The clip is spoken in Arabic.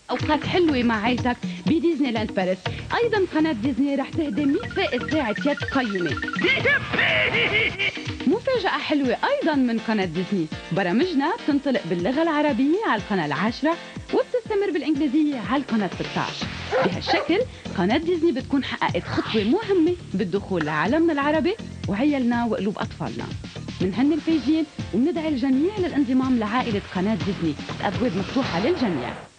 أوقات حلوة مع عيلتك بديزني لاند باريس. أيضا قناة ديزني رح تهدي 100 فائز ساعة يد قيمة. مفاجأة حلوة أيضا من قناة ديزني، برامجنا بتنطلق باللغة العربية على القناة 10 وبتستمر بالإنجليزية على القناة 16. بهالشكل قناة ديزني بتكون حققت خطوة مهمة بالدخول لعالمنا العربي وعيلنا وقلوب أطفالنا. منهني الفايزين ومندعي الجميع للانضمام لعائلة قناة ديزني، الأبواب مفتوحة للجميع.